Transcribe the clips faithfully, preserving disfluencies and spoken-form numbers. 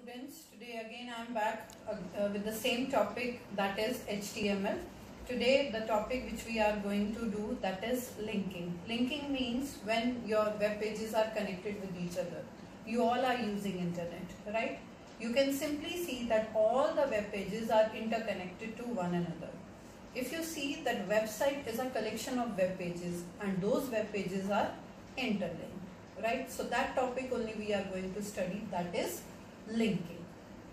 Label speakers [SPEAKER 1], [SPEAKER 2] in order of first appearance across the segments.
[SPEAKER 1] students, today again I am back uh, uh, with the same topic, that is H T M L. Today the topic which we are going to do, that is linking. Linking means when your web pages are connected with each other. You all are using internet, right? You can simply see that all the web pages are interconnected to one another. If you see that website is a collection of web pages and those web pages are interlinked, right? So that topic only we are going to study, that is linking.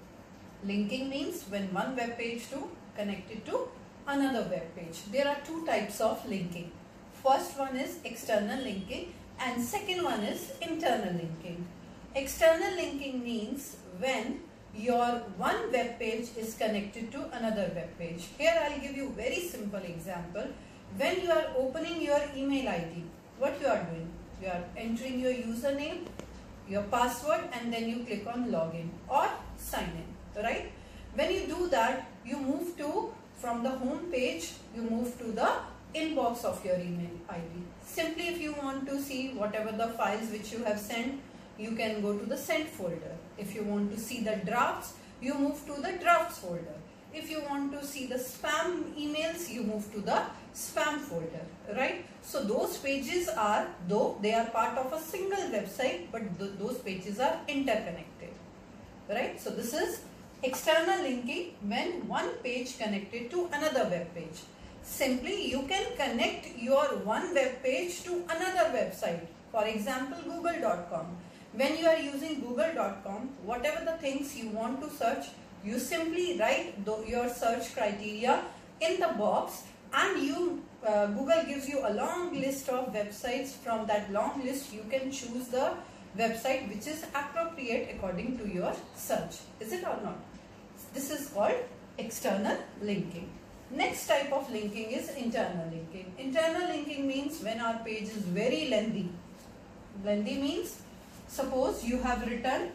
[SPEAKER 1] Linking means when one web page to connected to another web page. There are two types of linking. First one is external linking and second one is internal linking. External linking means when your one web page is connected to another web page. Here I will give you very simple example. When you are opening your email I D, what you are doing? You are entering your username, your password, and then you click on login or sign in, right? When you do that, you move to, from the home page, you move to the inbox of your email I D. Simply if you want to see whatever the files which you have sent, you can go to the sent folder. If you want to see the drafts, you move to the drafts folder. If you want to see the spam emails, you move to the spam folder, right? So those pages are, though they are part of a single website, but th those pages are interconnected, right? So this is external linking when one page connected to another web page. Simply you can connect your one web page to another website. For example, google dot com. When you are using google dot com, whatever the things you want to search, you simply write your search criteria in the box and you uh, Google gives you a long list of websites. From that long list you can choose the website which is appropriate according to your search. Is it or not? This is called external linking. Next type of linking is internal linking. Internal linking means when our page is very lengthy. Lengthy means, suppose you have written,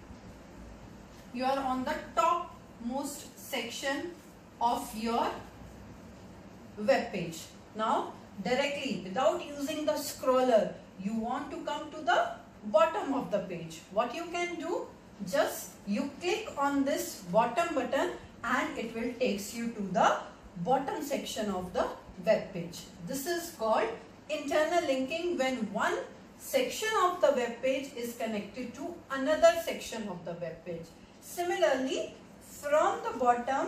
[SPEAKER 1] you are on the top most section of your web page. Now directly without using the scroller, you want to come to the bottom of the page. What you can do, just you click on this bottom button and it will takes you to the bottom section of the web page. This is called internal linking when one section of the web page is connected to another section of the web page. Similarly, from the bottom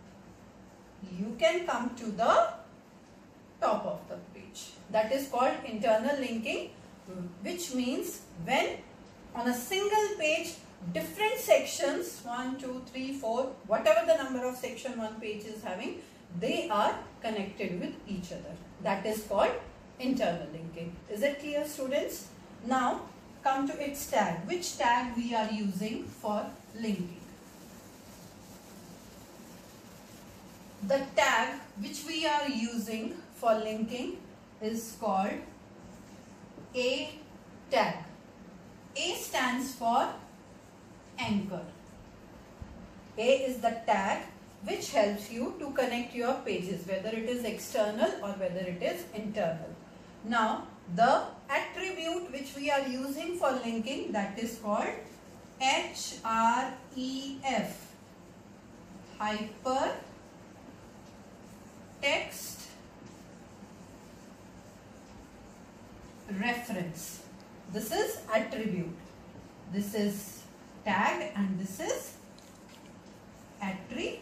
[SPEAKER 1] you can come to the top of the page. That is called internal linking, which means when on a single page different sections, one, two, three, four, whatever the number of section one page is having, they are connected with each other. That is called internal linking. Is it clear, students? Now come to its tag. Which tag we are using for linking? The tag which we are using for linking is called A tag. A stands for anchor. A is the tag which helps you to connect your pages, whether it is external or whether it is internal. Now the attribute which we are using for linking, that is called href, hyper text reference. This is attribute. This is tag and this is attribute.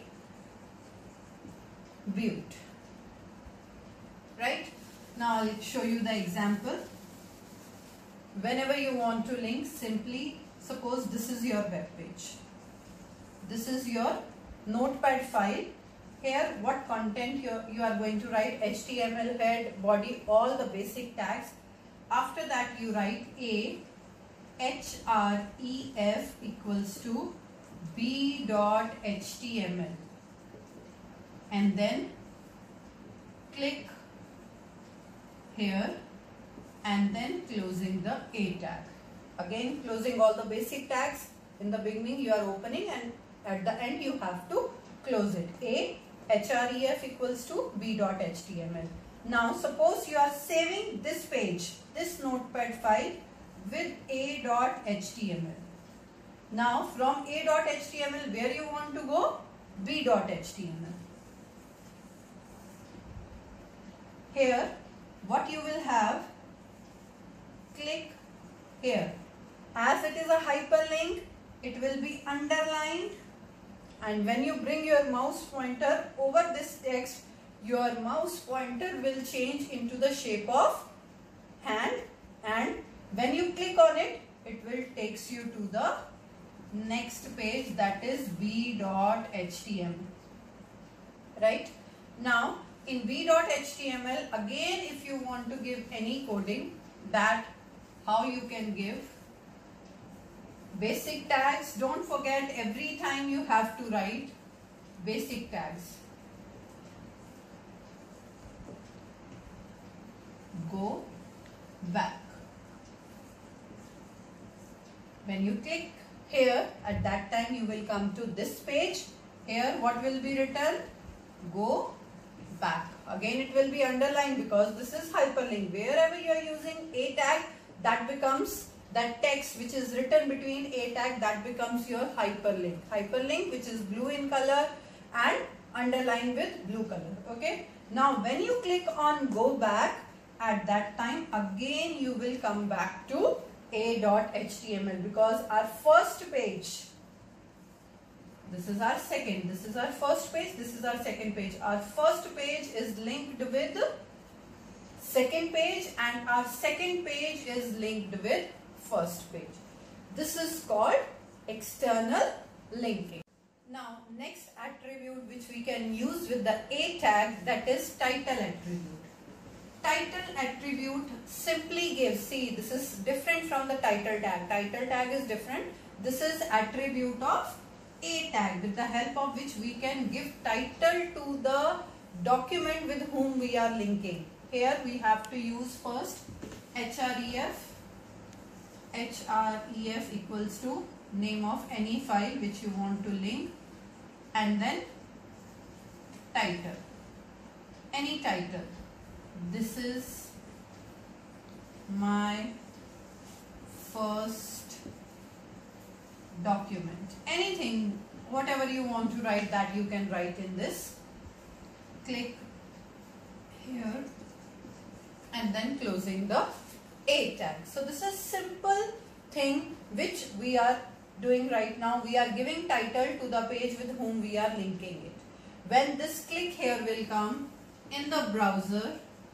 [SPEAKER 1] Right? Now I'll show you the example. Whenever you want to link, simply suppose this is your web page. This is your notepad file. Here what content you, you are going to write, H T M L, head, body, all the basic tags. After that you write A href equals to b dot html and then click here and then closing the A tag. Again closing all the basic tags. In the beginning you are opening and at the end you have to close it. A href equals to b dot html. Now suppose you are saving this page, this notepad file with a dot html. Now from a.html, where you want to go? b.html. Here what you will have, click here. As it is a hyperlink, it will be underlined, and when you bring your mouse pointer over this text, your mouse pointer will change into the shape of hand, and when you click on it, it will takes you to the next page, that is b.html. Right? Now in b.html, again if you want to give any coding, that how you can give basic tags. Don't forget, every time you have to write basic tags. Go back. When you click here, at that time you will come to this page. Here what will be written? Go back. Again it will be underlined because this is hyperlink. Wherever you are using a tag, that becomes that text which is written between a tag, that becomes your hyperlink. Hyperlink, which is blue in color and underlined with blue color. Okay. Now when you click on go back, at that time again you will come back to a.html, because our first page, this is our second, this is our first page, this is our second page. Our first page is linked with second page, and our second page is linked with first page. This is called external linking. Now next attribute which we can use with the a tag, that is title attribute. Title attribute simply gives, see, this is different from the title tag. Title tag is different. This is attribute of a tag, with the help of which we can give title to the document with whom we are linking. Here we have to use first href. href equals to name of any file which you want to link, and then title, any title. This is my first document. Anything, whatever you want to write, that you can write in this. Click here and then closing the a tag. So this is simple thing which we are doing right now. We are giving title to the page with whom we are linking it. When this click here will come in the browser,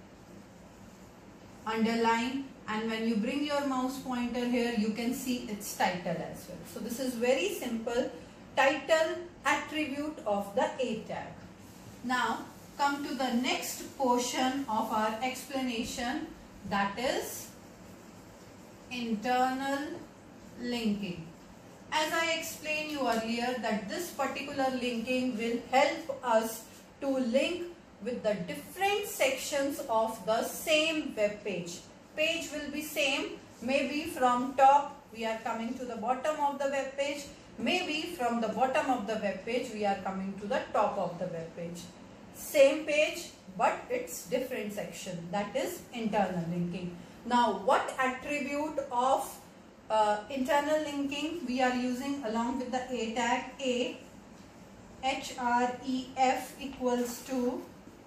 [SPEAKER 1] underline, and when you bring your mouse pointer here, you can see its title as well. So this is very simple title attribute of the a tag. Now come to the next portion of our explanation, that is internal linking. As I explained you earlier, that this particular linking will help us to link with the different sections of the same web page. Page will be same, maybe from top we are coming to the bottom of the web page, maybe from the bottom of the web page we are coming to the top of the web page. Same page, but it's different section, that is internal linking. Now what attribute of uh, internal linking we are using along with the a tag? A, href equals to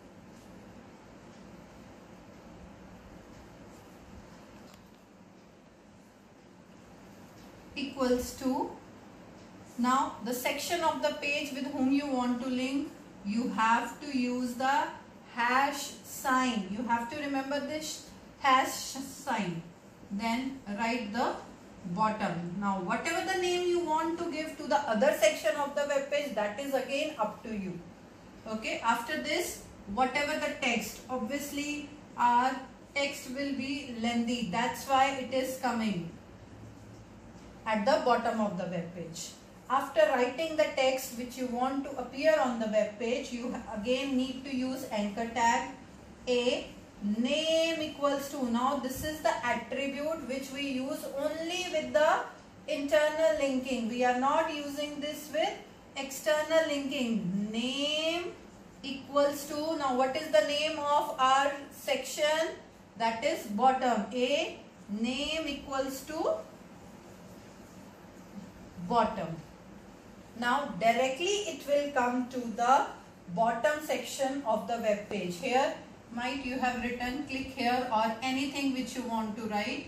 [SPEAKER 1] equals to, now the section of the page with whom you want to link, you have to use the hash sign. You have to remember this hash sign. Then write the bottom. Now whatever the name you want to give to the other section of the web page, that is again up to you. Okay, after this, whatever the text, obviously our text will be lengthy, that's why it is coming at the bottom of the web page. After writing the text which you want to appear on the web page, you again need to use anchor tag. A, name equals to, now this is the attribute which we use only with the internal linking. We are not using this with external linking. Name equals to, now what is the name of our section? That is bottom. A, name equals to bottom. Now directly it will come to the bottom section of the web page. Here might you have written click here or anything which you want to write.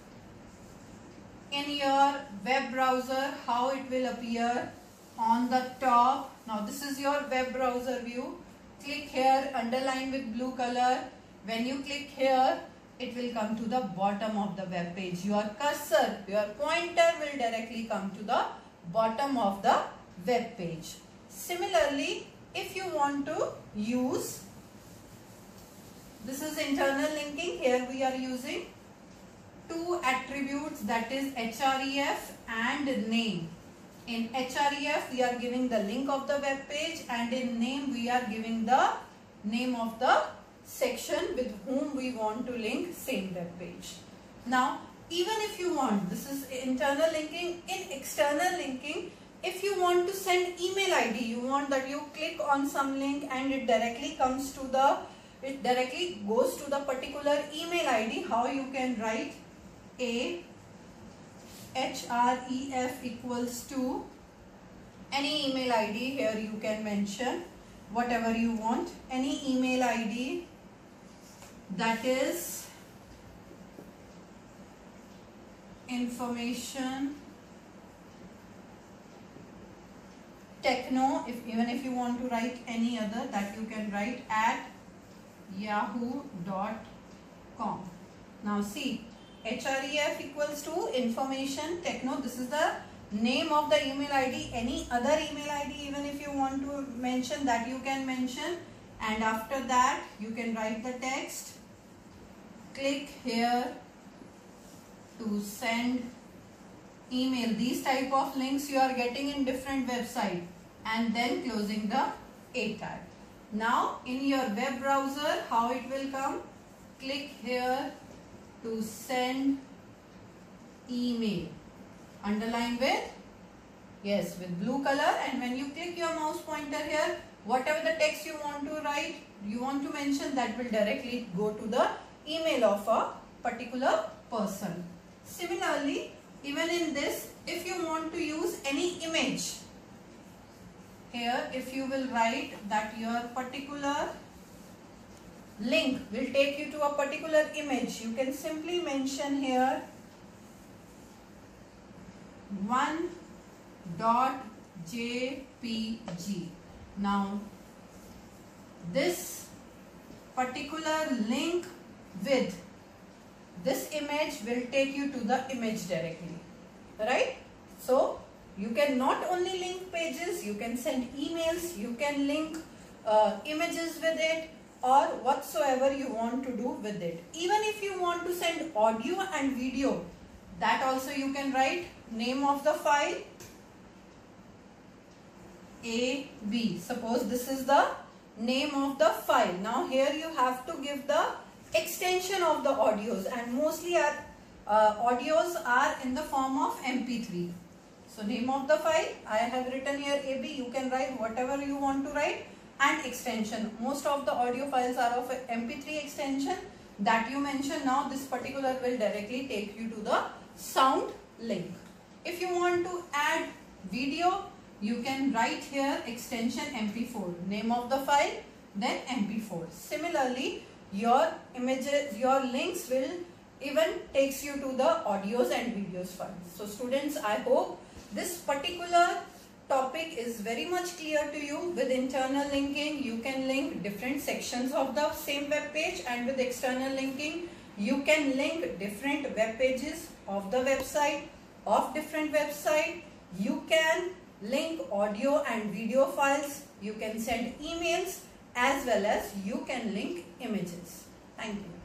[SPEAKER 1] In your web browser, how it will appear on the top. Now this is your web browser view. Click here, underline with blue color. When you click here, it will come to the bottom of the web page. Your cursor, your pointer will directly come to the bottom of the web page. Similarly, if you want to use, this is internal linking. Here we are using two attributes, that is href and name. In href we are giving the link of the web page, and in name we are giving the name of the section with whom we want to link same web page. Now even if you want, this is internal linking. In external linking, if you want to send email I D, you want that you click on some link and it directly comes to the, it directly goes to the particular email I D. How you can write a href equals to any email I D. Here you can mention whatever you want, any email I D, that is information techno. If even if you want to write any other, that you can write at yahoo dot com. Now see, href equals to information techno. This is the name of the email I D. Any other email I D, even if you want to mention, that you can mention. And after that you can write the text. Click here to send email. These type of links you are getting in different website, and then closing the A tag. Now in your web browser, how it will come? Click here to send email. Underline with, yes, with blue color, and when you click your mouse pointer here, whatever the text you want to write, you want to mention, that will directly go to the email of a particular person. Similarly, even in this, if you want to use any image, here if you will write that your particular link will take you to a particular image, you can simply mention here one dot J P G. Now this particular link with this image will take you to the image directly, right? So you can not only link pages, you can send emails, you can link uh, images with it, or whatsoever you want to do with it. Even if you want to send audio and video, that also you can write name of the file A B. Suppose this is the name of the file. Now here you have to give the extension of the audios, and mostly our uh, audios are in the form of M P three. So name of the file, I have written here A B. You can write whatever you want to write, and extension. Most of the audio files are of M P three extension that you mention. Now this particular will directly take you to the sound link. If you want to add video, you can write here extension M P four, name of the file, then M P four. Similarly, your images, your links will even takes you to the audios and videos files. So students, I hope this particular topic is very much clear to you. With internal linking, you can link different sections of the same web page, and with external linking, you can link different web pages of the website, of different website. You can link audio and video files. You can send emails, as well as you can link images. Thank you.